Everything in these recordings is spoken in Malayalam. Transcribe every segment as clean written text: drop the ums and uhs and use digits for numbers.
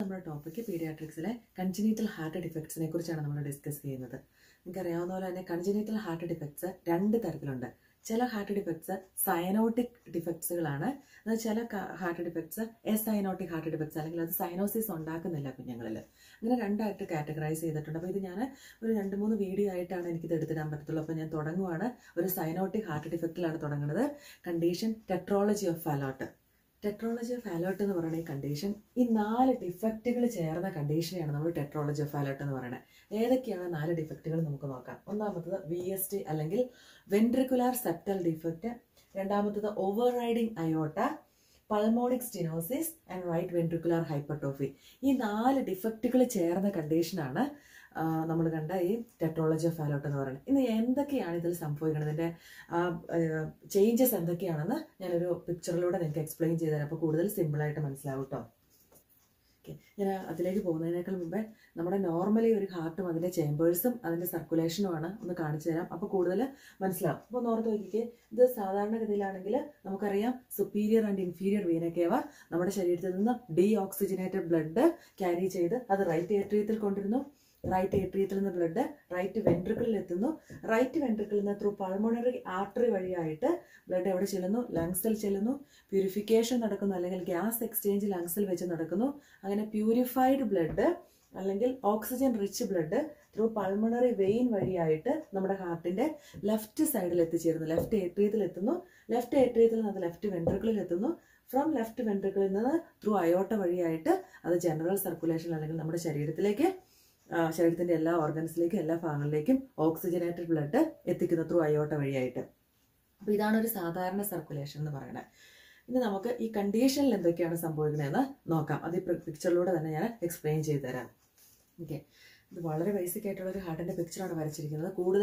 നമ്മുടെ ടോപ്പിക്ക് പീഡിയാട്രിക്സിലെ കൺജനീറ്റൽ ഹാർട്ട് ഡിഫക്ട്സിനെ കുറിച്ചാണ് നമ്മൾ ഡിസ്കസ് ചെയ്യുന്നത്. നിങ്ങൾക്ക് അറിയാവുന്ന പോലെ തന്നെ കൺജനീറ്റൽ ഹാർട്ട് ഡിഫക്ട്സ് രണ്ട് തരത്തിലുണ്ട്. ചില ഹാർട്ട് ഡിഫക്ട്സ് സൈനോട്ടിക് ഡിഫക്ട്സുകളാണ്. ചില heart defects acyanotic heart defects, അല്ലെങ്കിൽ അത് സൈനോസിസ് ഉണ്ടാക്കുന്നില്ല കുഞ്ഞുങ്ങളിൽ. അങ്ങനെ രണ്ടായിട്ട് കാറ്റഗറൈസ് ചെയ്തിട്ടുണ്ട്. അപ്പോൾ ഇത് ഞാൻ ഒരു 2-3 വീഡിയോ ആയിട്ടാണ് എനിക്കിത് എടുത്തിടാൻ പറ്റത്തുള്ളൂ. അപ്പോൾ ഞാൻ തുടങ്ങുവാണ്. ഒരു സൈനോട്ടിക് ഹാർട്ട് ഡിഫക്റ്റിലാണ് തുടങ്ങുന്നത്. Condition tetralogy of Fallot. Tetralogy of Fallot എന്ന് പറയുന്ന ഈ കണ്ടീഷൻ, ഈ 4 ഡിഫക്റ്റുകൾ ചേർന്ന കണ്ടീഷനെയാണ് നമ്മൾ ടെട്രോളജി ഓഫ് ഫാലോട്ട് എന്ന് പറയുന്നത്. ഏതൊക്കെയാണ് 4 ഡിഫക്റ്റുകൾ നമുക്ക് നോക്കാം. ഒന്നാമത്തത് VSD അല്ലെങ്കിൽ വെൻട്രിക്കുലാർ സെപ്റ്റൽ ഡിഫക്റ്റ്. രണ്ടാമത്തത് overriding aorta, pulmonic stenosis and right ventricular hypertrophy. ഈ 4 ഡിഫക്റ്റുകൾ ചേർന്ന കണ്ടീഷനാണ് നമ്മൾ കണ്ട ഈ ടെട്രോളജി ഓഫ് ഫാലോട്ട് എന്ന് പറയുന്നത്. ഇന്ന് എന്തൊക്കെയാണ് ഇതിൽ സംഭവിക്കുന്നത്, ഇതിൻ്റെ ചേഞ്ചസ് എന്തൊക്കെയാണെന്ന് ഞാനൊരു പിക്ചറിലൂടെ നിങ്ങൾക്ക് എക്സ്പ്ലെയിൻ ചെയ്തു തരാം. അപ്പോൾ കൂടുതൽ സിമ്പിളായിട്ട് മനസ്സിലാവും കേട്ടോ. ഓക്കെ, ഞാൻ അതിലേക്ക് പോകുന്നതിനേക്കാൾ മുമ്പേ നമ്മുടെ നോർമലി ഒരു ഹാർട്ടും അതിൻ്റെ ചേമ്പേഴ്സും അതിൻ്റെ സർക്കുലേഷനുമാണ് ഒന്ന് കാണിച്ചു തരാം. അപ്പോൾ കൂടുതൽ മനസ്സിലാവും. അപ്പോൾ ഓർത്ത് നോക്കിക്കേ, ഇത് സാധാരണഗതിയിലാണെങ്കിൽ നമുക്കറിയാം സുപ്പീരിയർ ആൻഡ് ഇൻഫീരിയർ വീനക്കേവ നമ്മുടെ ശരീരത്തിൽ നിന്ന് ഡീഓക്സിജനേറ്റഡ് ബ്ലഡ് ക്യാരി ചെയ്ത് അത് റൈറ്റ് ഏട്രിയത്തിൽ കൊണ്ടിരുന്നു. റൈറ്റ് ഏട്രിയത്തിൽ നിന്ന് ബ്ലഡ് റൈറ്റ് വെൻട്രിക്കിളിൽ എത്തുന്നു. റൈറ്റ് വെൻട്രിക്കിളിൽ നിന്ന് ത്രൂ പൾമോണറി ആർട്ടറി വഴിയായിട്ട് ബ്ലഡ് എവിടെ ചെല്ലുന്നു? ലങ്സിൽ ചെല്ലുന്നു. പ്യൂരിഫിക്കേഷൻ നടക്കുന്നു, അല്ലെങ്കിൽ ഗ്യാസ് എക്സ്ചേഞ്ച് ലങ്സിൽ വെച്ച് നടക്കുന്നു. അങ്ങനെ പ്യൂരിഫൈഡ് ബ്ലഡ് അല്ലെങ്കിൽ oxygen rich blood through pulmonary vein വഴിയായിട്ട് നമ്മുടെ ഹാർട്ടിന്റെ ലെഫ്റ്റ് സൈഡിൽ എത്തിച്ചേരുന്നു. ലെഫ്റ്റ് ഏട്രിയത്തിൽ എത്തുന്നു. ലെഫ്റ്റ് ഏട്രിയത്തിൽ നിന്ന് ലെഫ്റ്റ് വെൻട്രിക്കിളിൽ എത്തുന്നു. ഫ്രം ലെഫ്റ്റ് വെൻട്രിക്കിളിൽ നിന്ന് ത്രൂ അയോട്ട വഴിയായിട്ട് അത് ജനറൽ സർക്കുലേഷൻ അല്ലെങ്കിൽ നമ്മുടെ ശരീരത്തിന്റെ എല്ലാ ഓർഗൻസിലേക്കും എല്ലാ ഭാഗങ്ങളിലേക്കും ഓക്സിജനേറ്റഡ് ബ്ലഡ് എത്തിക്കുന്നു ത്രൂ അയോട്ട വഴിയായിട്ട്. അപ്പോൾ ഇതാണ് ഒരു സാധാരണ സർക്കുലേഷൻ എന്ന് പറയുന്നത്. ഇനി നമുക്ക് ഈ കണ്ടീഷനിൽ എന്തൊക്കെയാണ് സംഭവിക്കുന്നതെന്ന് നോക്കാം. അത് ഈ പിക്ചറിലൂടെ തന്നെ ഞാൻ എക്സ്പ്ലെയിൻ ചെയ്തു തരാം. ഓക്കെ, ഇത് വളരെ ബേസിക് ആയിട്ടുള്ള ഒരു ഹാർട്ടിന്റെ പിക്ചറാണ് വരച്ചിരിക്കുന്നത്. കൂടുതൽ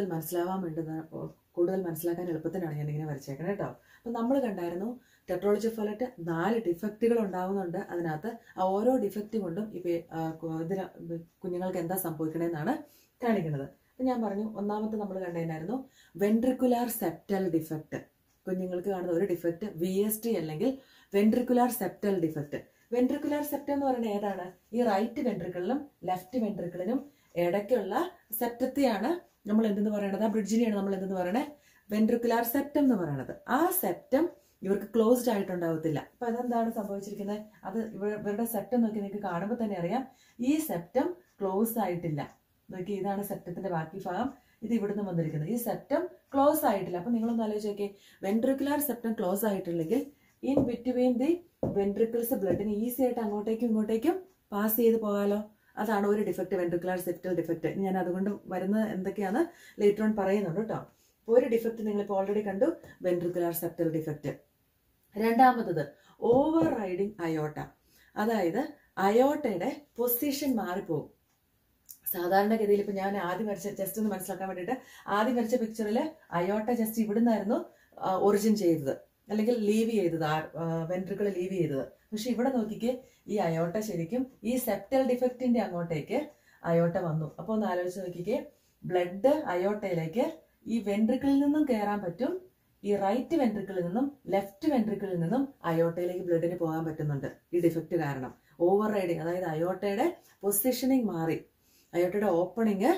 മനസ്സിലാക്കാൻ എളുപ്പത്തിനാണ് ഞാനിങ്ങനെ വരച്ചേക്കുന്നത് കേട്ടോ. അപ്പം നമ്മൾ കണ്ടായിരുന്നു ടെട്രോളജി ഓഫ് ഫാലോട്ട് 4 ഡിഫക്റ്റുകൾ ഉണ്ടാവുന്നുണ്ട്. അതിനകത്ത് ആ ഓരോ ഡിഫക്റ്റ് കൊണ്ടും ഇതിന് കുഞ്ഞുങ്ങൾക്ക് എന്താ സംഭവിക്കണമെന്നാണ് കാണിക്കുന്നത്. അപ്പം ഞാൻ പറഞ്ഞു, ഒന്നാമത്തെ നമ്മൾ കണ്ടതിനായിരുന്നു വെൻട്രിക്കുലാർ സെപ്റ്റൽ ഡിഫക്റ്റ്. കുഞ്ഞുങ്ങൾക്ക് കാണുന്ന ഒരു ഡിഫക്റ്റ് VSD അല്ലെങ്കിൽ ventricular septal defect. Ventricular septum എന്ന് പറയുന്നത് ഏതാണ്? ഈ റൈറ്റ് വെൻട്രിക്കിളിനും ലെഫ്റ്റ് വെൻട്രിക്കിളിനും ഇടയ്ക്കുള്ള സെപ്റ്റത്തെയാണ് നമ്മൾ എന്തെന്ന് പറയണത്? ആ ബ്രിഡ്ജിനെയാണ് നമ്മൾ എന്തെന്ന് പറയണത്? വെൻട്രിക്കുലാർ സെപ്റ്റം എന്ന് പറയണത്. ആ സെപ്റ്റം ഇവർക്ക് ക്ലോസ്ഡ് ആയിട്ടുണ്ടാവത്തില്ല. അപ്പൊ അതെന്താണ് സംഭവിച്ചിരിക്കുന്നത്? അത് ഇവരുടെ സെപ്റ്റം നോക്കി നിങ്ങൾക്ക് കാണുമ്പോൾ തന്നെ അറിയാം, ഈ സെപ്റ്റം ക്ലോസ് ആയിട്ടില്ല. നോക്കി, ഇതാണ് സെപ്റ്റത്തിന്റെ ബാക്കി ഭാഗം. ഇത് ഇവിടുന്ന് വന്നിരിക്കുന്നത്. ഈ സെപ്റ്റം ക്ലോസ് ആയിട്ടില്ല. അപ്പൊ നിങ്ങളൊന്ന് ആലോചിച്ച് നോക്കിയേ, വെൻട്രിക്കുലാർ സെപ്റ്റം ക്ലോസ് ആയിട്ടില്ലെങ്കിൽ ഇൻ ബിറ്റ്വീൻ ദി വെൻട്രിക്കിൾസ് ബ്ലഡിന് ഈസി ആയിട്ട് അങ്ങോട്ടേക്കും ഇങ്ങോട്ടേക്കും പാസ് ചെയ്ത് പോകാലോ. അതാണ് ഒരു ഡിഫക്റ്റ്, വെൻട്രിക്കുലാർ സെപ്റ്റൽ ഡിഫക്റ്റ്. ഞാൻ അതുകൊണ്ട് വരുന്ന എന്തൊക്കെയാണ് ലേറ്റർ ഓൺ പറയുന്നുണ്ട് കേട്ടോ. ഒരു ഡിഫക്റ്റ് നിങ്ങളിപ്പോൾ ഓൾറെഡി കണ്ടു, വെൻട്രിക്കുലാർ സെപ്റ്റൽ ഡിഫക്റ്റ്. രണ്ടാമത്തത് ഓവർ റൈഡിങ് അയോട്ട. അതായത് അയോട്ടയുടെ പൊസിഷൻ മാറിപ്പോകും. സാധാരണഗതിയിൽ ഇപ്പൊ ഞാൻ ആദ്യം വരച്ച, ജസ്റ്റ് ഒന്ന് മനസ്സിലാക്കാൻ വേണ്ടിയിട്ട്, ആദ്യം വരച്ച പിക്ചറിൽ അയോട്ട ജസ്റ്റ് ഇവിടുന്നായിരുന്നു ഒറിജിൻ ചെയ്തത്, അല്ലെങ്കിൽ ലീവ് ചെയ്തത്, വെൻട്രിക്കിൾ ലീവ് ചെയ്തത്. പക്ഷെ ഇവിടെ നോക്കിക്കേ, ഈ അയോട്ട ശരിക്കും ഈ സെപ്റ്റൽ ഡിഫക്റ്റിന്റെ അങ്ങോട്ടേക്ക് അയോട്ട വന്നു. അപ്പോൾ ഒന്ന് ആലോചിച്ച് നോക്കിക്കേ, ബ്ലഡ് അയോട്ടയിലേക്ക് ഈ വെൻട്രിക്കിളിൽ നിന്നും കയറാൻ പറ്റും. ഈ റൈറ്റ് വെൻട്രിക്കിളിൽ നിന്നും ലെഫ്റ്റ് വെൻട്രിക്കിളിൽ നിന്നും അയോട്ടയിലേക്ക് ബ്ലഡിന് പോകാൻ പറ്റുന്നുണ്ട് ഈ ഡിഫക്റ്റ് കാരണം. ഓവർ റൈഡിങ്, അതായത് അയോട്ടയുടെ പൊസിഷനിങ് മാറി, അയോട്ടയുടെ ഓപ്പണിങ്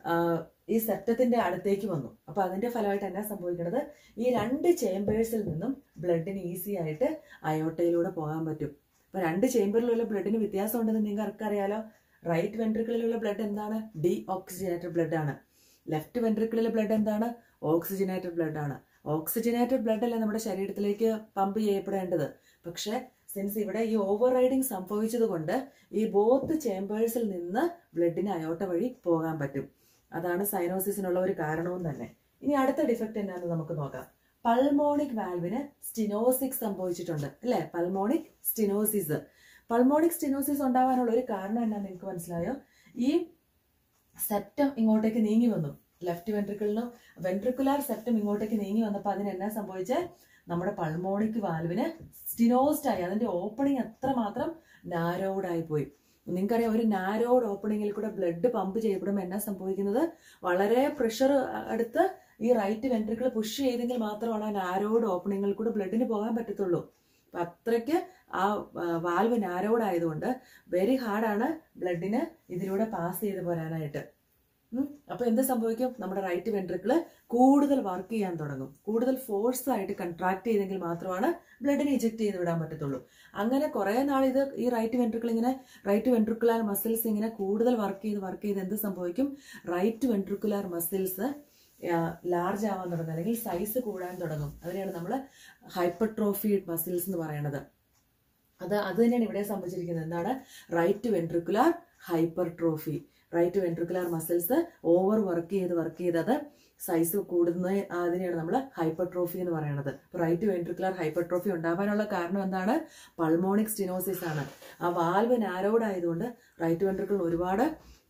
ഈ സെപ്റ്റത്തിന്റെ അടുത്തേക്ക് വന്നു. അപ്പൊ അതിന്റെ ഫലമായിട്ട് എന്നാ സംഭവിക്കുന്നത്? ഈ 2 ചേമ്പേഴ്സിൽ നിന്നും ബ്ലഡിന് ഈസി ആയിട്ട് അയോട്ടയിലൂടെ പോകാൻ പറ്റും. അപ്പൊ 2 ചേമ്പറിലുള്ള ബ്ലഡിന് വ്യത്യാസം ഉണ്ടെന്ന് നിങ്ങൾക്ക് അറിയാലോ. റൈറ്റ് വെൻട്രിക്കിളിലുള്ള ബ്ലഡ് എന്താണ്? ഡീഓക്സിജനേറ്റഡ് ബ്ലഡ് ആണ്. ലെഫ്റ്റ് വെൻട്രിക്കിളിലെ ബ്ലഡ് എന്താണ്? ഓക്സിജനേറ്റഡ് ബ്ലഡ് ആണ്. ഓക്സിജനേറ്റഡ് ബ്ലഡ് അല്ലേ നമ്മുടെ ശരീരത്തിലേക്ക് പമ്പ് ചെയ്യപ്പെടേണ്ടത്. പക്ഷെ സിൻസ് ഇവിടെ ഈ ഓവർ റൈഡിങ് സംഭവിച്ചത് കൊണ്ട് ഈ ബോത്ത് ചേമ്പേഴ്സിൽ നിന്ന് ബ്ലഡിന് അയോട്ട വഴി പോകാൻ പറ്റും. അതാണ് സൈനോസിസിനുള്ള ഒരു കാരണവും തന്നെ. ഇനി അടുത്ത ഡിഫക്റ്റ് എന്നാന്ന് നമുക്ക് നോക്കാം. പൾമോണിക് വാൽവിന് സ്റ്റിനോസിസ് സംഭവിച്ചിട്ടുണ്ട് അല്ലെ? Pulmonic stenosis. പൾമോണിക് സ്റ്റിനോസിസ് ഉണ്ടാവാനുള്ള ഒരു കാരണം എന്നാന്ന് നിങ്ങൾക്ക് മനസ്സിലായോ? ഈ സെപ്റ്റം ഇങ്ങോട്ടേക്ക് നീങ്ങി വന്നു. ലെഫ്റ്റ് വെൻട്രിക്കിളിനും വെൻട്രിക്കുലാർ സെപ്റ്റം ഇങ്ങോട്ടേക്ക് നീങ്ങി വന്നപ്പോൾ അതിനെന്നാ സംഭവിച്ചത്? നമ്മുടെ പൾമോണിക് വാൽവിന് സ്റ്റിനോസ്ഡ് ആയി. അതിന്റെ ഓപ്പണിംഗ് അത്രമാത്രം നാരോഡ് ആയി പോയി. നിങ്ങൾക്കറിയാം, ഒരു നാരോഡ് ഓപ്പണിങ്ങിൽ കൂടെ ബ്ലഡ് പമ്പ് ചെയ്യപ്പെടുമ്പോൾ എന്നാ സംഭവിക്കുന്നത്? വളരെ പ്രഷർ അടുത്ത് ഈ റൈറ്റ് വെൻട്രിക്കിൾ പുഷ് ചെയ്തെങ്കിൽ മാത്രമാണ് ആ നാരോഡ് ഓപ്പണിങ്ങിൽ കൂടെ ബ്ലഡിന് പോകാൻ പറ്റത്തുള്ളൂ. അത്രയ്ക്ക് ആ വാൽവ് നാരോഡ് ആയതുകൊണ്ട് വെരി ഹാർഡാണ് ബ്ലഡിന് ഇതിലൂടെ പാസ് ചെയ്ത് പോരാനായിട്ട്. അപ്പോൾ എന്ത് സംഭവിക്കും? നമ്മുടെ റൈറ്റ് വെൻട്രിക്കിള് കൂടുതൽ വർക്ക് ചെയ്യാൻ തുടങ്ങും. കൂടുതൽ ഫോഴ്സ് ആയിട്ട് കൺട്രാക്ട് ചെയ്തെങ്കിൽ മാത്രമാണ് ബ്ലഡിനെ ഇജക്ട് ചെയ്ത് വിടാൻ പറ്റത്തുള്ളൂ. അങ്ങനെ കുറേ നാൾ ഈ റൈറ്റ് വെൻട്രിക്കുലാർ മസിൽസ് ഇങ്ങനെ കൂടുതൽ വർക്ക് ചെയ്ത് എന്ത് സംഭവിക്കും? റൈറ്റ് വെൻട്രിക്കുലാർ മസിൽസ് ലാർജ് ആവാൻ തുടങ്ങും, അല്ലെങ്കിൽ സൈസ് കൂടാൻ തുടങ്ങും. അതിനെയാണ് നമ്മൾ ഹൈപ്പർട്രോഫീഡ് മസിൽസ് എന്ന് പറയുന്നത്. അത് തന്നെയാണ് ഇവിടെ സംഭവിച്ചിരിക്കുന്നത്. എന്താണ്? Right ventricular hypertrophy. Right ventricular muscles overwork ചെയ്ത് അത് സൈസ് കൂടുന്ന അതിനെയാണ് നമ്മൾ ഹൈപ്പർട്രോഫി എന്ന് പറയുന്നത്. റൈറ്റ് വെൻട്രിക്കുലാർ ഹൈപ്പർട്രോഫി ഉണ്ടാകാനുള്ള കാരണം എന്താണ്? പൾമോണിക് സ്റ്റിനോസിസ് ആണ്. ആ വാൽവ് നാരോഡ് ആയതുകൊണ്ട് റൈറ്റ് വെൻട്രിക്കിൾ ഒരുപാട്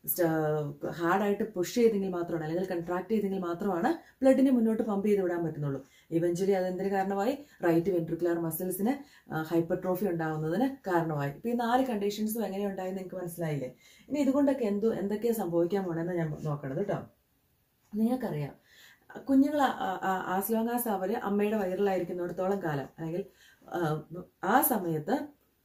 ഹാർഡായിട്ട് പുഷ് ചെയ്തെങ്കിൽ മാത്രമാണ്, അല്ലെങ്കിൽ കൺട്രാക്ട് ചെയ്തെങ്കിൽ മാത്രമാണ് ബ്ലഡിനെ മുന്നോട്ട് പമ്പ് ചെയ്ത് വിടാൻ പറ്റുന്നുള്ളൂ. ഇവഞ്ച്വലി അതെന്തിന് കാരണമായി? റൈറ്റ് വെൻട്രിക്കുലാർ മസിൽസിന് ഹൈപ്പർട്രോഫി ഉണ്ടാവുന്നതിന് കാരണമായി. ഇപ്പം ഈ 4 കണ്ടീഷൻസും എങ്ങനെ ഉണ്ടായെന്ന് നിങ്ങൾക്ക് മനസ്സിലായില്ലേ? ഇനി ഇതുകൊണ്ടൊക്കെ എന്തൊക്കെയാണ് സംഭവിക്കാൻ പോകണമെന്ന് ഞാൻ നോക്കണത് കേട്ടോ. നിങ്ങൾക്കറിയാം, കുഞ്ഞുങ്ങൾ ആസ് ലോങ് ആസ് അവർ അമ്മയുടെ വയറിലായിരിക്കുന്നിടത്തോളം കാലം, അല്ലെങ്കിൽ ആ സമയത്ത്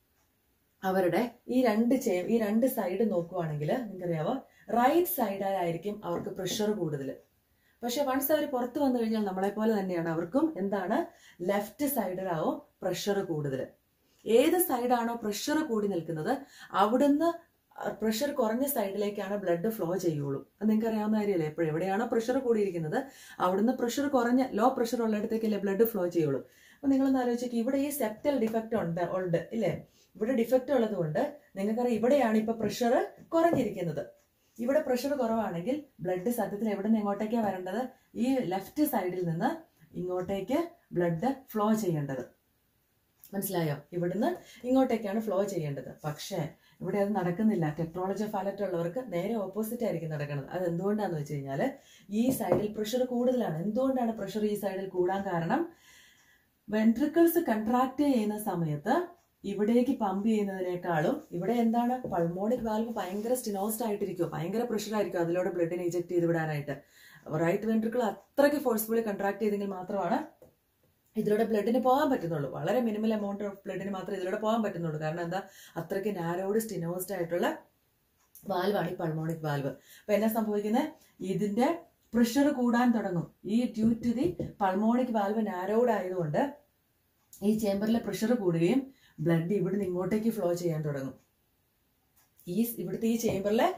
അവരുടെ ഈ രണ്ട് സൈഡ് നോക്കുവാണെങ്കിൽ നിങ്ങൾക്കറിയാവോ, റൈറ്റ് സൈഡിലായിരിക്കും അവർക്ക് പ്രഷർ കൂടുതൽ. പക്ഷെ വൺസ് അവർ പുറത്ത് വന്നു കഴിഞ്ഞാൽ നമ്മളെ പോലെ തന്നെയാണ് അവർക്കും എന്താണ്? ലെഫ്റ്റ് സൈഡിലാവും പ്രഷർ കൂടുതൽ. ഏത് സൈഡാണോ പ്രഷർ കൂടി നിൽക്കുന്നത് അവിടുന്ന് പ്രഷർ കുറഞ്ഞ സൈഡിലേക്കാണ് ബ്ലഡ് ഫ്ലോ ചെയ്യുള്ളൂ. അത് നിങ്ങൾക്ക് അറിയാവുന്ന കാര്യമല്ലേ? എവിടെയാണോ പ്രഷർ കൂടിയിരിക്കുന്നത് അവിടുന്ന് പ്രഷർ കുറഞ്ഞ ലോ പ്രഷർ ഉള്ളിടത്തേക്കല്ലേ ബ്ലഡ് ഫ്ലോ ചെയ്യുള്ളൂ. അപ്പൊ നിങ്ങളൊന്ന് ആലോചിക്കുക, ഇവിടെ ഈ സെപ്റ്റൽ ഡിഫക്റ്റ് ഉണ്ട് ഇല്ലേ? ഇവിടെ ഡിഫക്റ്റ് ഉള്ളത് കൊണ്ട് നിങ്ങൾക്കറിയാം ഇവിടെയാണ് ഇപ്പൊ പ്രഷർ കുറഞ്ഞിരിക്കുന്നത്. ഇവിടെ പ്രഷർ കുറവാണെങ്കിൽ ബ്ലഡ് സത്യത്തിൽ എവിടെ നിന്ന് എങ്ങോട്ടേക്കാണ് വരേണ്ടത്? ഈ ലെഫ്റ്റ് സൈഡിൽ നിന്ന് ഇങ്ങോട്ടേക്ക് ബ്ലഡ് ഫ്ലോ ചെയ്യേണ്ടത്. മനസ്സിലായോ? ഇവിടുന്ന് ഇങ്ങോട്ടേക്കാണ് ഫ്ലോ ചെയ്യേണ്ടത്. പക്ഷേ ഇവിടെ അത് നടക്കുന്നില്ല. ടെട്രോളജി ഫാലറ്റ് ഉള്ളവർക്ക് നേരെ ഓപ്പോസിറ്റ് ആയിരിക്കും നടക്കുന്നത്. അത് എന്തുകൊണ്ടാന്ന് വെച്ച് കഴിഞ്ഞാൽ ഈ സൈഡിൽ പ്രഷർ കൂടുതലാണ്. എന്തുകൊണ്ടാണ് പ്രഷർ ഈ സൈഡിൽ കൂടാൻ കാരണം? വെൻട്രിക്കിൾസ് കൺട്രാക്ട് ചെയ്യുന്ന സമയത്ത് ഇവിടേക്ക് പമ്പ് ചെയ്യുന്നതിനേക്കാളും ഇവിടെ എന്താണ്? പൾമോണിക് വാൽവ് ഭയങ്കര സ്റ്റിനോസ്ഡ് ആയിട്ടിരിക്കും, ഭയങ്കര പ്രഷർ ആയിരിക്കും അതിലൂടെ ബ്ലഡിനെ ഇജക്ട് ചെയ്ത് വിടാനായിട്ട്. റൈറ്റ് വെൻട്രിക്കിൾ അത്രയ്ക്ക് ഫോഴ്സ്ഫുള്ളി കൺട്രാക്ട് ചെയ്തെങ്കിൽ മാത്രമാണ് ഇതിലൂടെ ബ്ലഡിന് പോകാൻ പറ്റുന്നുള്ളൂ. വളരെ മിനിമൽ എമൗണ്ട് ഓഫ് ബ്ലഡിന് മാത്രമേ ഇതിലൂടെ പോകാൻ പറ്റുന്നുള്ളൂ. കാരണം എന്താ? അത്രയ്ക്ക് നാരോഡ് സ്റ്റിനോസ്ഡ് ആയിട്ടുള്ള വാൽവാണ് ഈ പൾമോണിക് വാൽവ്. അപ്പൊ എന്നാ സംഭവിക്കുന്നത്? ഇതിന്റെ പ്രഷർ കൂടാൻ തുടങ്ങും. ഈ due to the pulmonic valve narrowed ആയതുകൊണ്ട് ഈ ചേംബറിലെ പ്രഷർ കൂടുകയും ബ്ലഡ് ഇവിടുന്ന് ഇങ്ങോട്ടേക്ക് ഫ്ലോ ചെയ്യാൻ തുടങ്ങും. ഇവിടുത്തെ ഈ ചേംബറിലെ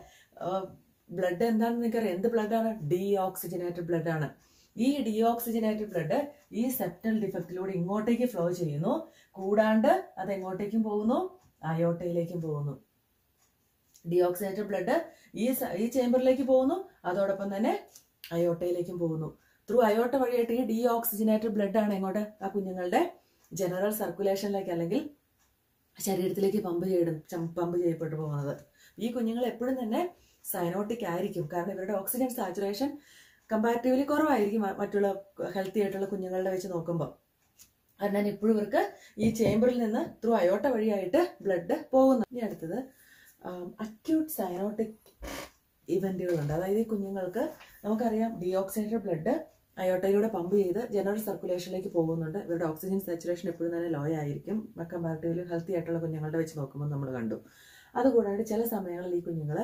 ബ്ലഡ് എന്താണെന്ന് നിങ്ങൾക്കറിയാം. എന്ത് ബ്ലഡാണ്? ഡീഓക്സിജനേറ്റഡ് ബ്ലഡ് ആണ്. ഈ ഡീഓക്സിജനേറ്റഡ് ബ്ലഡ് ഈ സെപ്റ്റൽ ഡിഫക്റ്റിലൂടെ ഇങ്ങോട്ടേക്ക് ഫ്ലോ ചെയ്യുന്നു. കൂടാണ്ട് അത് എങ്ങോട്ടേക്കും പോകുന്നു? അയോട്ടയിലേക്കും പോകുന്നു. ഡീഓക്സിജനേറ്റഡ് ബ്ലഡ് ഈ ചേംബറിലേക്ക് പോകുന്നു, അതോടൊപ്പം തന്നെ അയോട്ടയിലേക്കും പോകുന്നു. ത്രൂ അയോട്ട വഴിയായിട്ട് ഈ ഡീഓക്സിജനേറ്റഡ് ബ്ലഡ് ആണ് എങ്ങോട്ട്? ആ കുഞ്ഞുങ്ങളുടെ ജനറൽ സർക്കുലേഷനിലേക്ക് അല്ലെങ്കിൽ ശരീരത്തിലേക്ക് പമ്പ് ചെയ്യപ്പെട്ടു പോകുന്നത്. ഈ കുഞ്ഞുങ്ങൾ എപ്പോഴും തന്നെ സൈനോട്ടിക് ആയിരിക്കും. കാരണം ഇവരുടെ ഓക്സിജൻ സാച്ചുറേഷൻ കമ്പാരിറ്റീവ്ലി കുറവായിരിക്കും മറ്റുള്ള ഹെൽത്തി ആയിട്ടുള്ള കുഞ്ഞുങ്ങളുടെ വെച്ച് നോക്കുമ്പോൾ. അതിനാൽ എപ്പോഴും ഇവർക്ക് ഈ ചേംബറിൽ നിന്ന് ത്രൂ അയോട്ട വഴിയായിട്ട് ബ്ലഡ് പോകുന്നു. ഇനി അടുത്തത് അക്യൂട്ട് സൈനോട്ടിക് ഇവന്റുകളുണ്ട്. അതായത് ഈ കുഞ്ഞുങ്ങൾക്ക് നമുക്കറിയാം ഡീഓക്സിജനേറ്റഡ് ബ്ലഡ് അയോട്ടയിലൂടെ പമ്പ് ചെയ്ത് ജനറൽ സർക്കുലേഷനിലേക്ക് പോകുന്നുണ്ട്. ഇവരുടെ ഓക്സിജൻ സാച്ചുറേഷൻ എപ്പോഴും തന്നെ ലോ ആയിരിക്കും കമ്പാരിറ്റീവ്ലി ഹെൽത്തി ആയിട്ടുള്ള കുഞ്ഞുങ്ങളുടെ വെച്ച് നോക്കുമ്പോൾ നമ്മൾ കണ്ടു. അതുകൂടാതെ ചില സമയങ്ങളിൽ ഈ കുഞ്ഞുങ്ങൾ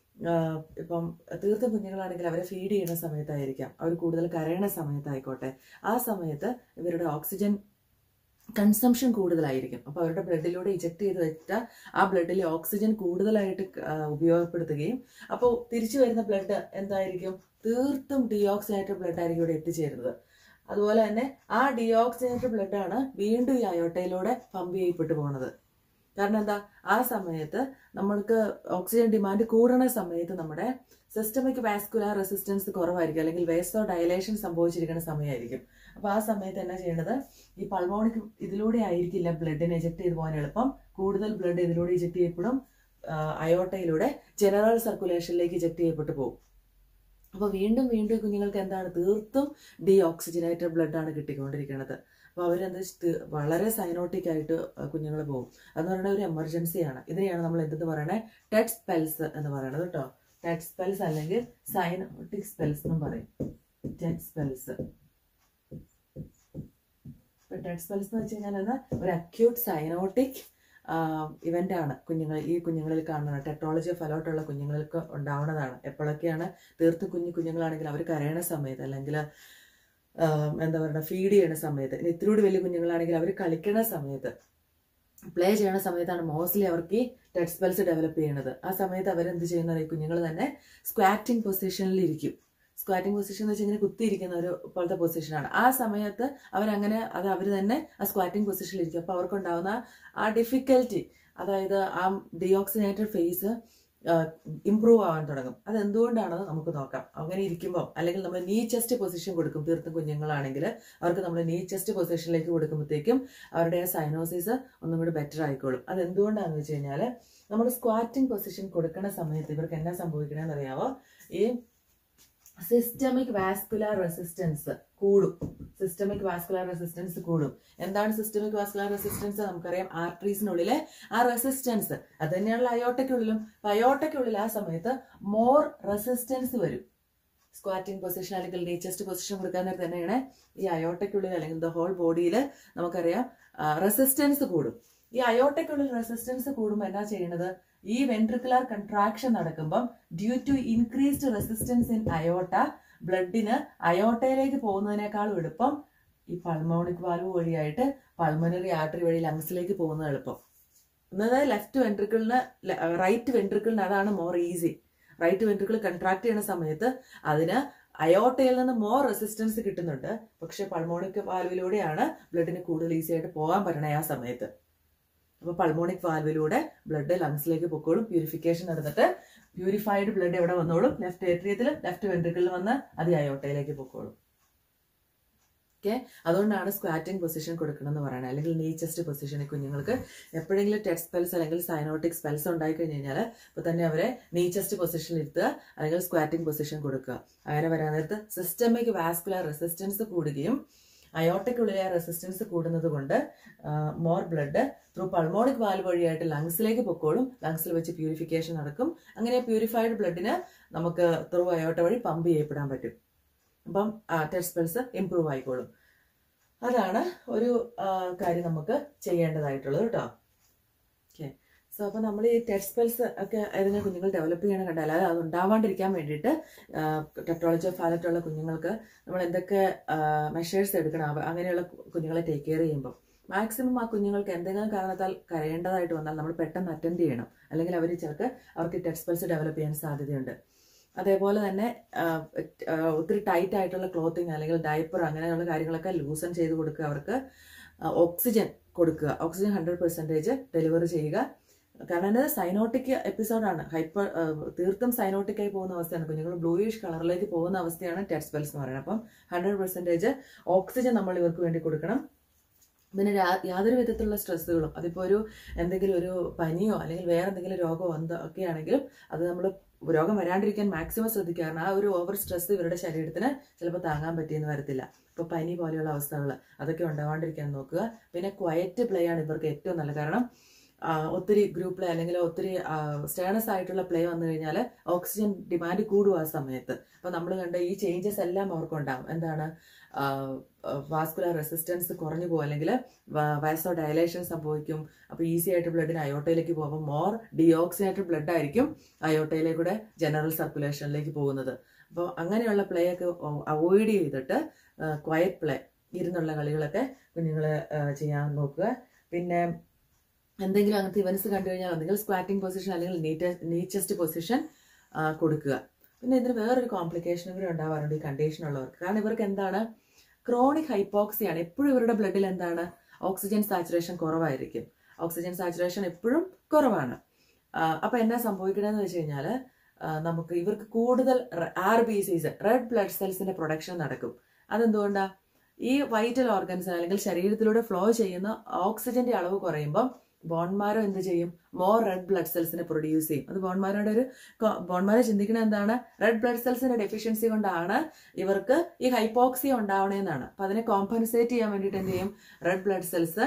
ഇപ്പം തീർത്തും കുഞ്ഞുങ്ങളാണെങ്കിൽ അവരെ ഫീഡ് ചെയ്യുന്ന സമയത്തായിരിക്കാം, അവർ കൂടുതൽ കരയണ സമയത്തായിക്കോട്ടെ, ആ സമയത്ത് ഇവരുടെ ഓക്സിജൻ കൺസംഷൻ കൂടുതലായിരിക്കും. അപ്പോൾ അവരുടെ ബ്ലഡിലൂടെ ഇജക്ട് ചെയ്ത് വെച്ചാൽ ആ ബ്ലഡിലെ ഓക്സിജൻ കൂടുതലായിട്ട് ഉപയോഗപ്പെടുത്തുകയും അപ്പോൾ തിരിച്ചു വരുന്ന ബ്ലഡ് എന്തായിരിക്കും? തീർത്തും ഡീഓക്സിജനേറ്റഡ് ബ്ലഡ് ആയിരിക്കും ഇവിടെ എത്തിച്ചേരുന്നത്. അതുപോലെ തന്നെ ആ ഡീഓക്സിജനേറ്റഡ് ബ്ലഡാണ് വീണ്ടും ഈ അയോട്ടയിലൂടെ പമ്പ് ചെയ്യപ്പെട്ടു പോകുന്നത്. കാരണം എന്താ? ആ സമയത്ത് നമ്മൾക്ക് ഓക്സിജൻ ഡിമാൻഡ് കൂടുന്ന സമയത്ത് നമ്മുടെ സിസ്റ്റമിക് വാസ്കുലാർ റെസിസ്റ്റൻസ് കുറവായിരിക്കും, അല്ലെങ്കിൽ വേസോ ഡയലേഷൻ സംഭവിച്ചിരിക്കുന്ന സമയമായിരിക്കും. അപ്പോൾ ആ സമയത്ത് എന്നാ ചെയ്യേണ്ടത്? ഈ പൾമോണിക് ഇതിലൂടെ ആയിരിക്കില്ല ബ്ലഡിനെ ഇജക്ട് ചെയ്ത് പോകാൻ എളുപ്പം. കൂടുതൽ ബ്ലഡ് ഇതിലൂടെ ഇജക്ട് ചെയ്യപ്പെടും, അയോട്ടയിലൂടെ ജനറൽ സർക്കുലേഷനിലേക്ക് ഇജക്ട് ചെയ്യപ്പെട്ടു പോകും. അപ്പോൾ വീണ്ടും കുഞ്ഞുങ്ങൾക്ക് എന്താണ്? തീർത്തും ഡീഓക്സിജനേറ്റഡ് ബ്ലഡാണ് കിട്ടിക്കൊണ്ടിരിക്കുന്നത്. അപ്പോൾ അവരെന്താ വളരെ സൈനോട്ടിക് ആയിട്ട് കുഞ്ഞുങ്ങൾ പോകും. അതെന്ന് പറയുന്നത് ഒരു എമർജൻസിയാണ്. ഇതിനെയാണ് നമ്മൾ എന്തെന്ന് പറയണേ? ടെഡ് സ്പെൽസ് എന്ന് പറയുന്നത് കേട്ടോ. ടെഡ് സ്പെൽസ് അല്ലെങ്കിൽ സൈനോട്ടിക് സ്പെൽസ് എന്നും പറയും. Ted spells. ടെഡ് സ്പെൽസ് എന്ന് വെച്ച് കഴിഞ്ഞാൽ ഒരു അക്യൂട്ട് സൈനോട്ടിക് ഇവൻ്റാണ് ഈ കുഞ്ഞുങ്ങളിൽ കാണുന്നത്. ടെട്രോളജി ഓഫ് അലോട്ടുള്ള കുഞ്ഞുങ്ങൾക്ക് ഉണ്ടാവുന്നതാണ്. എപ്പോഴൊക്കെയാണ് തീർത്തും കുഞ്ഞുങ്ങളാണെങ്കിൽ അവർ കരയണ സമയത്ത്, അല്ലെങ്കിൽ എന്താ പറയുക, ഫീഡ് ചെയ്യണ സമയത്ത്. ഇത്തിരി വലിയ കുഞ്ഞുങ്ങളാണെങ്കിൽ അവർ കളിക്കണ സമയത്ത്, പ്ലേ ചെയ്യണ സമയത്താണ് മോസ്റ്റ്ലി അവർക്ക് ഈ ടെഡ് സ്പെൽസ് ഡെവലപ്പ് ചെയ്യണത്. ആ സമയത്ത് അവരെന്ത് ചെയ്യുന്നത്, ഈ കുഞ്ഞുങ്ങൾ തന്നെ സ്ക്വാറ്റിംഗ് പൊസിഷനിൽ ഇരിക്കും. സ്ക്വാറ്റിംഗ് പൊസിഷൻ എന്ന് വെച്ചാൽ ഇങ്ങനെ കുത്തിയിരിക്കുന്ന ഒരു പോലത്തെ പൊസിഷനാണ്. ആ സമയത്ത് അവർ തന്നെ ആ സ്ക്വാറ്റിംഗ് പൊസിഷനിൽ ഇരിക്കും. അപ്പോൾ അവർക്കുണ്ടാവുന്ന ആ ഡിഫിക്കൽറ്റി, അതായത് ആ ഡിയോക്സിനേറ്റഡ് ഫേസ് ഇംപ്രൂവ് ആവാൻ തുടങ്ങും. അതെന്തുകൊണ്ടാണെന്ന് നമുക്ക് നോക്കാം. അങ്ങനെ ഇരിക്കുമ്പോൾ, അല്ലെങ്കിൽ നമ്മൾ നീ ചെസ്റ്റ് പൊസിഷൻ കൊടുക്കും. തീർത്തും കുഞ്ഞുങ്ങളാണെങ്കിൽ അവർക്ക് നമ്മൾ നീ ചെസ്റ്റ് പൊസിഷനിലേക്ക് കൊടുക്കുമ്പോഴത്തേക്കും അവരുടെ ആ സൈനോസിസ് ഒന്നും കൂടി ബെറ്റർ ആയിക്കോളും. അതെന്തുകൊണ്ടാണെന്ന് വെച്ച് കഴിഞ്ഞാൽ, നമ്മൾ സ്ക്വാറ്റിംഗ് പൊസിഷൻ കൊടുക്കുന്ന സമയത്ത് ഇവർക്ക് എന്നാ സംഭവിക്കണമെന്ന് അറിയാമോ, ഈ സിസ്റ്റമിക് വാസ്കുലർ റെസിസ്റ്റൻസ് കൂടും. സിസ്റ്റമിക് വാസ്കുലർ റെസിസ്റ്റൻസ് കൂടും. എന്താണ് സിസ്റ്റമിക് വാസ്കുലർ റെസിസ്റ്റൻസ്? നമുക്കറിയാം, ആർട്ടറീസിനുള്ളിലെ ആ റെസിസ്റ്റൻസ് അത് തന്നെയാണല്ലോ അയോട്ടയ്ക്കുള്ളിലും. അയോട്ടയ്ക്കുള്ളിൽ ആ സമയത്ത് മോർ റെസിസ്റ്റൻസ് വരും. സ്ക്വാറ്റിംഗ് പൊസിഷൻ അല്ലെങ്കിൽ നീ ചെസ്റ്റ് പൊസിഷൻ കൊടുക്കാൻ നേരത്തെ തന്നെയാണ് ഈ അയോട്ടയ്ക്കുള്ളിൽ അല്ലെങ്കിൽ ദ ഹോൾ ബോഡിയിൽ നമുക്കറിയാം റെസിസ്റ്റൻസ് കൂടും. ഈ അയോട്ടയ്ക്കുള്ളിൽ റെസിസ്റ്റൻസ് കൂടുമ്പോൾ എന്നാ ചെയ്യണത്, ഈ വെൻട്രിക്കുലർ കൺട്രാക്ഷൻ നടക്കുമ്പം due to increased resistance in aorta, ബ്ലഡിന് അയോട്ടയിലേക്ക് പോകുന്നതിനേക്കാളും എളുപ്പം ഈ പൾമോണിക് വാൽവ് വഴിയായിട്ട് പൾമണറി ആർട്ടറി വഴി ലങ്സിലേക്ക് പോകുന്നത് എളുപ്പം. അതായത് റൈറ്റ് വെൻട്രിക്കിളിന് അതാണ് more easy. Right ventricle contract ചെയ്യുന്ന സമയത്ത് അതിന് അയോട്ടയിൽ നിന്ന് മോർ റെസിസ്റ്റൻസ് കിട്ടുന്നുണ്ട്. പക്ഷെ പൾമോണിക് വാൽവിലൂടെയാണ് ബ്ലഡിന് കൂടുതൽ ഈസി ആയിട്ട് പോകാൻ പറ്റണേ ആ സമയത്ത്. അപ്പോൾ പൾമോണിക് വാൽവിലൂടെ ബ്ലഡ് ലങ്സിലേക്ക് പൊക്കോളും. പ്യൂരിഫിക്കേഷൻ നടന്നിട്ട് പ്യൂരിഫൈഡ് ബ്ലഡ് എവിടെ വന്നോളും, ലെഫ്റ്റ് ഏട്രിയത്തിൽ, ലെഫ്റ്റ് വെൻട്രിക്കിളിൽ വന്ന് അത് അയോട്ടയിലേക്ക് പൊക്കോളും. ഓക്കെ, അതുകൊണ്ടാണ് സ്ക്വാറ്റിംഗ് പൊസിഷൻ കൊടുക്കണം എന്ന് പറയുന്നത്. അല്ലെങ്കിൽ നീ ചെസ്റ്റ് പൊസിഷൻ. കുഞ്ഞുങ്ങൾക്ക് എപ്പോഴെങ്കിലും ടെഡ് സ്പെൽസ് അല്ലെങ്കിൽ സൈനോട്ടിക് സ്പെൽസ് ഉണ്ടായി കഴിഞ്ഞ് കഴിഞ്ഞാൽ ഇപ്പോൾ തന്നെ അവരെ നീ ചെസ്റ്റ് പൊസിഷനിൽ ഇരുത്തുക, അല്ലെങ്കിൽ സ്ക്വാറ്റിംഗ് പൊസിഷൻ കൊടുക്കുക. അങ്ങനെ വരാൻ നേരത്ത് സിസ്റ്റമിക് വാസ്കുലർ റെസിസ്റ്റൻസ് കൂടുകയും അയോട്ടയ്ക്കുള്ളിലെ റെസിസ്റ്റൻസ് കൂടുന്നത് കൊണ്ട് more blood through pulmonic valve വഴിയായിട്ട് ലങ്സിലേക്ക് പൊക്കോളും. ലങ്സിൽ വെച്ച് പ്യൂരിഫിക്കേഷൻ നടക്കും. അങ്ങനെ പ്യൂരിഫൈഡ് ബ്ലഡിന് നമുക്ക് ത്രൂ അയോട്ട വഴി പമ്പ് ചെയ്യപ്പെടാൻ പറ്റും. അപ്പം ടെഡ് സ്പെൽസ് ഇംപ്രൂവ് ആയിക്കോളും. അതാണ് ഒരു കാര്യം നമുക്ക് ചെയ്യേണ്ടതായിട്ടുള്ളത് കേട്ടോ. ഓക്കെ, സോ അപ്പോൾ നമ്മൾ ഈ ടെഡ് സ്പെൽസ് ഒക്കെ ഏതെങ്കിലും കുഞ്ഞുങ്ങൾ ഡെവലപ്പ് ചെയ്യണം കണ്ടാൽ അത് ഉണ്ടാവാണ്ടിരിക്കാൻ വേണ്ടിയിട്ട് ടെട്രോളജി ഓഫ് ഫാലറ്റുള്ള കുഞ്ഞുങ്ങൾക്ക് നമ്മൾ എന്തൊക്കെ മെഷേഴ്സ് എടുക്കണം, അങ്ങനെയുള്ള കുഞ്ഞുങ്ങളെ ടേക്ക് കെയർ ചെയ്യുമ്പോൾ മാക്സിമം ആ കുഞ്ഞുങ്ങൾക്ക് എന്തെങ്കിലും കാരണത്താൽ കരയേണ്ടതായിട്ട് വന്നാൽ നമ്മൾ പെട്ടെന്ന് അറ്റൻഡ് ചെയ്യണം. അല്ലെങ്കിൽ അവർക്ക് ടെഡ് സ്പെൽസ് ഡെവലപ്പ് ചെയ്യാൻ സാധ്യതയുണ്ട്. അതേപോലെ തന്നെ ഒത്തിരി ടൈറ്റ് ആയിട്ടുള്ള ക്ലോത്തിങ് അല്ലെങ്കിൽ ഡയപ്പർ അങ്ങനെയുള്ള കാര്യങ്ങളൊക്കെ ലൂസൺ ചെയ്ത് കൊടുക്കുക. അവർക്ക് ഓക്സിജൻ കൊടുക്കുക. ഓക്സിജൻ 100% ഡെലിവറി ചെയ്യുക. കാരണം ഇത് സൈനോട്ടിക് എപ്പിസോഡാണ്. തീർത്തും സൈനോട്ടിക്കായി പോകുന്ന അവസ്ഥയാണ്. കുഞ്ഞുങ്ങൾ ബ്ലൂയിഷ് കളറിലേക്ക് പോകുന്ന അവസ്ഥയാണ് ടെഡ് സ്പെൽസ് എന്ന് പറയുന്നത്. അപ്പം 100% ഓക്സിജൻ നമ്മൾ ഇവർക്ക് വേണ്ടി കൊടുക്കണം. പിന്നെ യാതൊരു വിധത്തിലുള്ള സ്ട്രെസ്സുകളും, അതിപ്പോൾ എന്തെങ്കിലും ഒരു പനിയോ അല്ലെങ്കിൽ വേറെ എന്തെങ്കിലും രോഗമോ ഒക്കെ ആണെങ്കിലും അത് നമ്മൾ രോഗം വരാണ്ടിരിക്കാൻ മാക്സിമം ശ്രദ്ധിക്കുക. കാരണം ആ ഒരു ഓവർ സ്ട്രെസ് ഇവരുടെ ശരീരത്തിന് ചിലപ്പോൾ താങ്ങാൻ പറ്റിയെന്ന് വരത്തില്ല. ഇപ്പോൾ പനി പോലെയുള്ള അവസ്ഥകൾ അതൊക്കെ ഉണ്ടാവാണ്ടിരിക്കാൻ നോക്കുക. പിന്നെ ക്വയറ്റ് പ്ലേ ആണ് ഇവർക്ക് ഏറ്റവും നല്ല. കാരണം ഒത്തിരി ഗ്രൂപ്പ് പ്ലേ അല്ലെങ്കിൽ ഒത്തിരി സ്റ്റേണസ് ആയിട്ടുള്ള പ്ലേ വന്നു കഴിഞ്ഞാൽ ഓക്സിജൻ ഡിമാൻഡ് കൂടും ആ സമയത്ത്. അപ്പോൾ നമ്മൾ കണ്ട ഈ ചേഞ്ചസ് എല്ലാം അവർക്കുണ്ടാകും. എന്താണ്, വാസ്കുലർ റെസിസ്റ്റൻസ് കുറഞ്ഞു പോകും, അല്ലെങ്കിൽ വയസ്സോ ഡയലേഷൻ സംഭവിക്കും. അപ്പോൾ ഈസി ആയിട്ട് ബ്ലഡിന് അയോട്ടയിലേക്ക് പോകുമ്പോൾ മോർ ഡിയോക്സിനേറ്റഡ് ബ്ലഡ് ആയിരിക്കും അയോട്ടയിലേക്കൂടെ ജനറൽ സർക്കുലേഷനിലേക്ക് പോകുന്നത്. അപ്പോൾ അങ്ങനെയുള്ള പ്ലേ ഒക്കെ അവോയ്ഡ് ചെയ്തിട്ട് ക്വയറ്റ് പ്ലേ, ഇരുന്നുള്ള കളികളൊക്കെ കുഞ്ഞുങ്ങൾ ചെയ്യാൻ നോക്കുക. പിന്നെ എന്തെങ്കിലും അങ്ങനത്തെ ഇവൻസ് കണ്ടു കഴിഞ്ഞാൽ ഒന്നെങ്കിൽ സ്ക്വാറ്റിംഗ് പൊസിഷൻ അല്ലെങ്കിൽ നീ ചെസ്റ്റ് പൊസിഷൻ കൊടുക്കുക. പിന്നെ ഇതിന് വേറൊരു കോംപ്ലിക്കേഷനും കൂടി ഉണ്ടാവാറുണ്ട് ഈ കണ്ടീഷൻ ഉള്ളവർക്ക്. കാരണം ഇവർക്ക് എന്താണ്, ക്രോണിക് ഹൈപ്പോക്സിയാണ്. എപ്പോഴും ഇവരുടെ ബ്ലഡിൽ എന്താണ്, ഓക്സിജൻ സാച്ചുറേഷൻ കുറവായിരിക്കും. ഓക്സിജൻ സാച്ചുറേഷൻ എപ്പോഴും കുറവാണ്. അപ്പോൾ എന്നാ സംഭവിക്കണമെന്ന് വെച്ച് കഴിഞ്ഞാൽ നമുക്ക് ഇവർക്ക് കൂടുതൽ RBCs, റെഡ് ബ്ലഡ് സെൽസിന്റെ പ്രൊഡക്ഷൻ നടക്കും. അതെന്തുകൊണ്ടാണ്, ഈ വൈറ്റൽ ഓർഗൻസ് അല്ലെങ്കിൽ ശരീരത്തിലൂടെ ഫ്ലോ ചെയ്യുന്ന ഓക്സിജന്റെ അളവ് കുറയുമ്പം ബോൺമാരോ എന്ത് ചെയ്യും, മോർ റെഡ് ബ്ലഡ് സെൽസിനെ പ്രൊഡ്യൂസ് ചെയ്യും. അത് ബോൺമാരോ ചിന്തിക്കുന്നത് എന്താണ്, റെഡ് ബ്ലഡ് സെൽസിന്റെ ഡെഫിഷ്യൻസി കൊണ്ടാണ് ഇവർക്ക് ഈ ഹൈപ്പോക്സിയ ഉണ്ടാവണേന്നാണ്. അപ്പൊ അതിനെ കോമ്പൻസേറ്റ് ചെയ്യാൻ വേണ്ടിയിട്ട് എന്ത് ചെയ്യും, റെഡ് ബ്ലഡ് സെൽസ്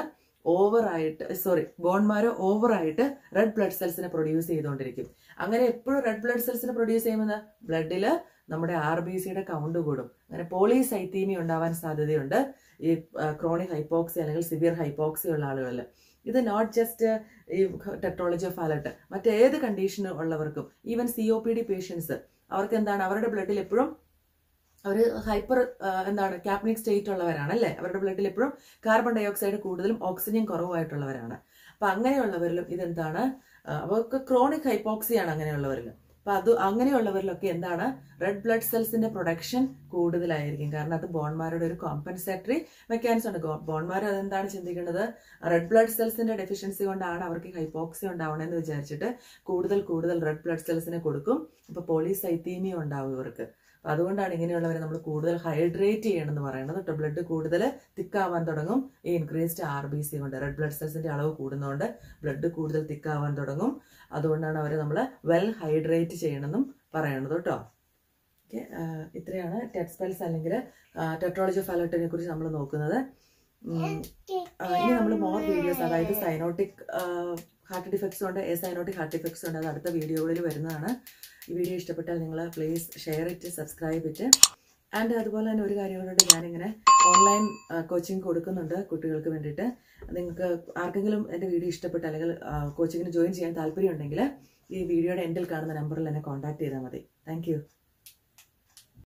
ബോൺമാരോ ഓവറായിട്ട് റെഡ് ബ്ലഡ് സെൽസിനെ പ്രൊഡ്യൂസ് ചെയ്തുകൊണ്ടിരിക്കും. അങ്ങനെ എപ്പോഴും റെഡ് ബ്ലഡ് സെൽസിനെ പ്രൊഡ്യൂസ് ചെയ്യുമ്പോൾ ബ്ലഡിൽ നമ്മുടെ RBCയുടെ കൗണ്ട് കൂടും. അങ്ങനെ പോളിസൈത്തീമിയ ഉണ്ടാവാൻ സാധ്യതയുണ്ട് ഈ ക്രോണിക് ഹൈപ്പോക്സി അല്ലെങ്കിൽ സിവിയർ ഹൈപ്പോക്സി ഉള്ള ആളുകളിൽ. ഇത് നോട്ട് ജസ്റ്റ് ഈ ടെട്രോളജി ഓഫ് അലർട്ട്, മറ്റേത് കണ്ടീഷൻ ഉള്ളവർക്കും, ഈവൻ COPD പേഷ്യൻസ്, അവർക്ക് എന്താണ്, അവരുടെ ബ്ലഡിൽ എപ്പോഴും അവർ ഹൈപ്പർ എന്താണ് ക്യാപ്നിക് സ്റ്റേറ്റ് ഉള്ളവരാണ് അല്ലേ, അവരുടെ ബ്ലഡിൽ എപ്പോഴും carbon dioxide oxygen കുറവായിട്ടുള്ളവരാണ്. അപ്പൊ അങ്ങനെയുള്ളവരിലും ഇതെന്താണ്, അവർക്ക് ക്രോണിക് ഹൈപ്പോക്സിയാണ് അങ്ങനെയുള്ളവരിൽ. അപ്പൊ അങ്ങനെയുള്ളവരിലൊക്കെ എന്താണ്, റെഡ് ബ്ലഡ് സെൽസിന്റെ പ്രൊഡക്ഷൻ കൂടുതലായിരിക്കും. കാരണം അത് ബോൺമാരുടെ ഒരു കോമ്പൻസേറ്ററി മെക്കാനിസം ഉണ്ട്. ബോൺമാർ അതെന്താണ് ചിന്തിക്കുന്നത്, റെഡ് ബ്ലഡ് സെൽസിന്റെ ഡെഫിഷ്യൻസി കൊണ്ടാണ് അവർക്ക് ഹൈപ്പോക്സി ഉണ്ടാവണമെന്ന് വിചാരിച്ചിട്ട് കൂടുതൽ റെഡ് ബ്ലഡ് സെൽസിനെ കൊടുക്കും. അപ്പൊ പോളിസൈത്തീമിയ ഉണ്ടാവും ഇവർക്ക്. അപ്പൊ അതുകൊണ്ടാണ് ഇങ്ങനെയുള്ളവരെ നമ്മൾ കൂടുതൽ ഹൈഡ്രേറ്റ് ചെയ്യണം എന്ന് പറയുന്നത് കേട്ടോ. ബ്ലഡ് കൂടുതൽ തിക്കാവാൻ തുടങ്ങും ഈ ഇൻക്രീസ്ഡ് RBC കൊണ്ട്. റെഡ് ബ്ലഡ് സെൽസിന്റെ അളവ് കൂടുന്നതുകൊണ്ട് ബ്ലഡ് കൂടുതൽ തിക്കാവാൻ തുടങ്ങും. അതുകൊണ്ടാണ് അവരെ നമ്മൾ വെൽ ഹൈഡ്രേറ്റ് ചെയ്യണമെന്നും പറയണത് കേട്ടോ. ഓക്കെ, ഇത്രയാണ് ടെറ്റ്സ്പെൽസ് അല്ലെങ്കിൽ ടെട്രോളജി ഓഫ് അലർട്ടിനെ കുറിച്ച് നമ്മൾ നോക്കുന്നത്. ഇനി നമ്മൾ മോർ വീഡിയോസ്, അതായത് സൈനോട്ടിക് ഹാർട്ട് ഡിഫക്ട്സ് ഉണ്ട്, സൈനോട്ടിക് ഹാർട്ട് ഡിഫക്ട്സ് ഉണ്ട്, അത് അടുത്ത വീഡിയോകളിൽ വരുന്നതാണ്. ഈ വീഡിയോ ഇഷ്ടപ്പെട്ടാൽ നിങ്ങൾ please share it, subscribe it. And അതുപോലെ തന്നെ ഒരു കാര്യങ്ങളുണ്ട്, ഞാനിങ്ങനെ ഓൺലൈൻ കോച്ചിങ് കൊടുക്കുന്നുണ്ട് കുട്ടികൾക്ക് വേണ്ടിയിട്ട്. നിങ്ങൾക്ക് ആർക്കെങ്കിലും എൻ്റെ വീഡിയോ ഇഷ്ടപ്പെട്ട അല്ലെങ്കിൽ കോച്ചിങ്ങിന് ജോയിൻ ചെയ്യാൻ താല്പര്യം ഉണ്ടെങ്കിൽ ഈ വീഡിയോയുടെ എൻഡിൽ കാണുന്ന നമ്പറിൽ എന്നെ കോൺടാക്ട് ചെയ്താൽ മതി. താങ്ക്